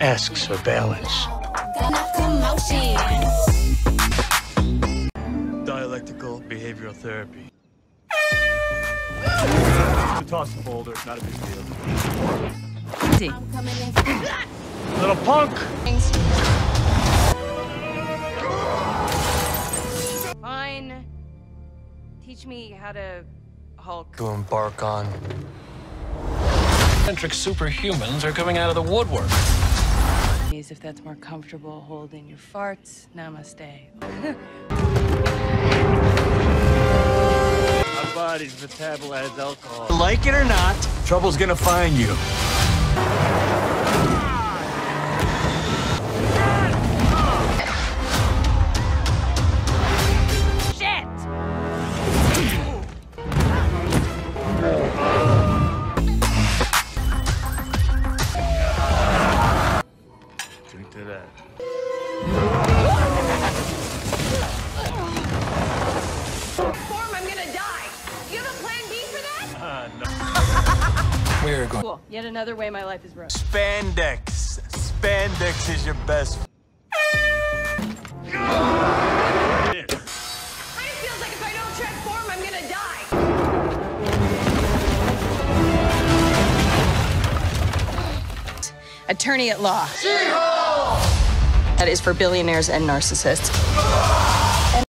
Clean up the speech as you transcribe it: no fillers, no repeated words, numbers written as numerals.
Ask surveillance. Dialectical behavioral therapy. Toss the boulder, not a big deal. Little punk! Fine. Teach me how to Hulk. To embark on. Eccentric superhumans are coming out of the woodwork. If that's more comfortable holding your farts, namaste. Our bodies metabolize alcohol. Like it or not, trouble's gonna find you. To that. I'm gonna die. You have a plan B for that? No. We're going. Cool. Yet another way my life is ruined. Spandex. Spandex is your best. It feels like if I don't transform, I'm gonna die. Attorney at law. That is for billionaires and narcissists.